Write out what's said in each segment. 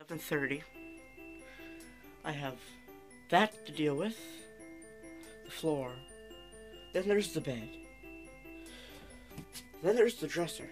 11:30. I have that to deal with. The floor. Then there's the bed. Then there's the dresser.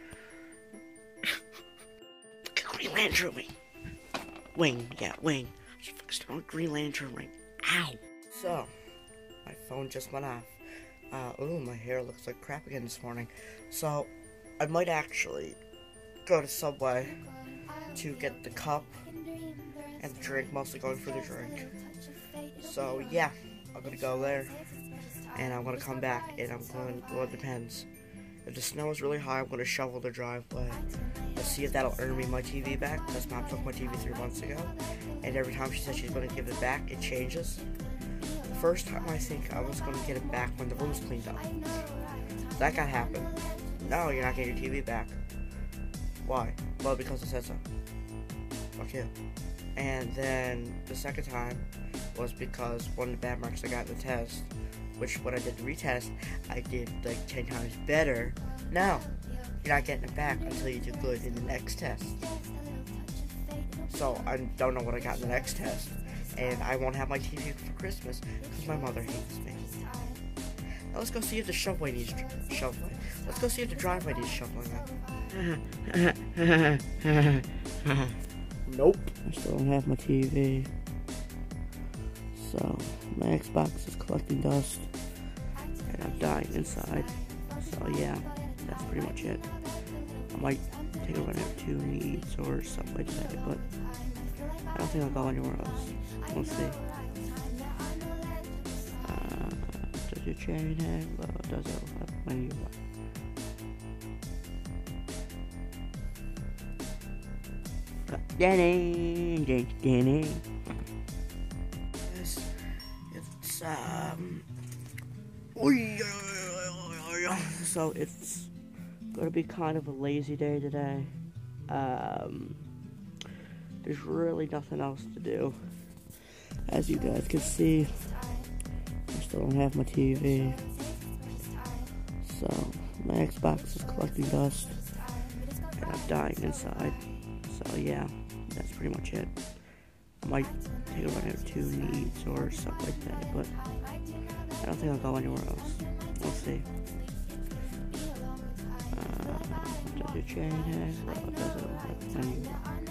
Green Lantern wing. Wing. I should focus on Green Lantern ring. Ow. So, my phone just went off. Ooh, my hair looks like crap again this morning. So, I might actually go to Subway to get the cup and the drink, mostly going for the drink. So, yeah, I'm gonna go there, and I'm gonna come back, and I'm going, well, it depends. If the snow is really high, I'm gonna shovel the driveway. Let's see if that'll earn me my TV back, because Mom took my TV 3 months ago, and every time she says she's gonna give it back, it changes. The first time I think I was gonna get it back when the room's cleaned up. That got happened. No, you're not getting your TV back. Why? Well, because it said so. Fuck you. And then the second time was because one of the bad marks I got in the test, which when I did the retest, I did like 10 times better. No, you're not getting it back until you do good in the next test. So I don't know what I got in the next test, and I won't have my TV for Christmas because my mother hates me. Now let's go see if the shovelway needs shoveling. Let's go see if the driveway needs shoveling up. Nope. I still don't have my TV. So, my Xbox is collecting dust, and I'm dying inside. So yeah, that's pretty much it. I might take a run out to Needs or Subway today, but I don't think I'll go anywhere else. We'll see. Does your chain have? Well, it does have menu. Danny. So it's gonna be kind of a lazy day today. There's really nothing else to do. As you guys can see, I still don't have my TV. So my Xbox is collecting dust, and I'm dying inside. So yeah, that's pretty much it. I might take a run out to Needs or something like that, but I don't think I'll go anywhere else. We'll see. Does your chain have? Well, it doesn't have menu.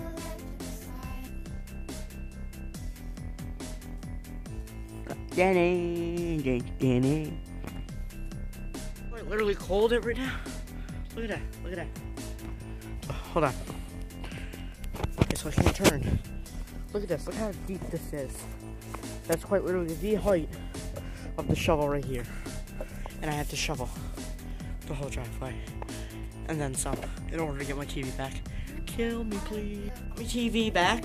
Danny. Quite literally cold it right now. Look at that. Oh, hold on. Okay, so I can't turn. Look at this. Look how deep this is. That's quite literally the height of the shovel right here. And I have to shovel the whole driveway. And then some in order to get my TV back. Kill me, please. My TV back.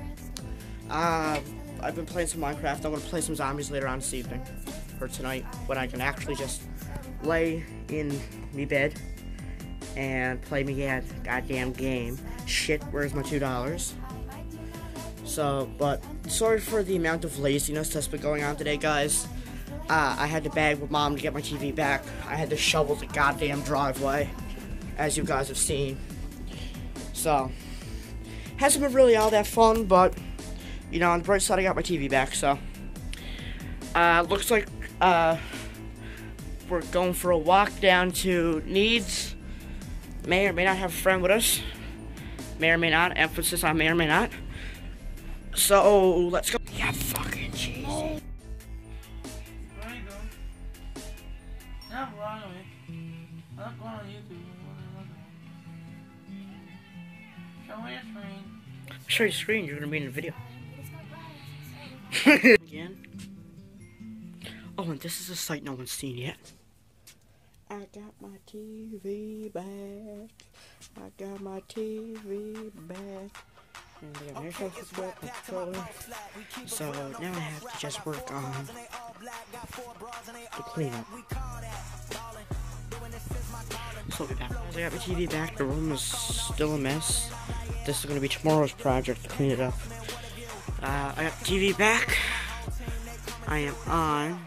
I've been playing some Minecraft. I'm gonna play some zombies later on this evening. Or tonight, when I can actually just lay in me bed and play me goddamn game. Shit, where's my $2? So, but sorry for the amount of laziness that's been going on today, guys. I had to beg with Mom to get my TV back. I had to shovel the goddamn driveway, as you guys have seen. So, hasn't been really all that fun, but, you know, on the bright side, I got my TV back, so. Looks like, we're going for a walk down to Needs. May or may not have a friend with us. May or may not. Emphasis on may or may not. So, let's go. Yeah, fucking cheesy. There you go. Not wrong with me. I'm not going on YouTube. Show me your screen. Show your screen. You're gonna be in the video. Again. Oh, and this is a sight no one's seen yet. I got my TV back. I got my TV back. And I got my controller. So now I have to just work on the cleanup. So I got my TV back. The room is still a mess. This is going to be tomorrow's project to clean it up. I got the TV back. I am on.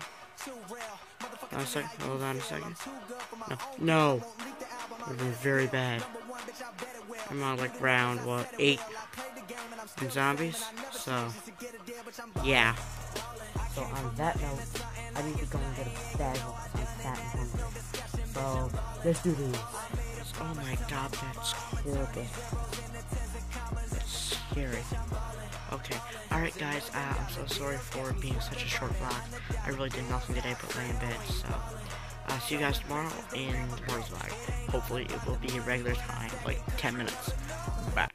Hold on a second. No. We're doing very bad. I'm on like round, 8. and zombies. So, yeah. So on that note, I need to go and get a bagel because I'm fat and hungry. So, let's do this. Oh my god, that's horrible. That's scary. Okay, alright guys, I'm so sorry for being such a short vlog. I really did nothing today but lay in bed, so see you guys tomorrow in tomorrow's vlog. Hopefully it will be a regular time, like 10 minutes. Bye.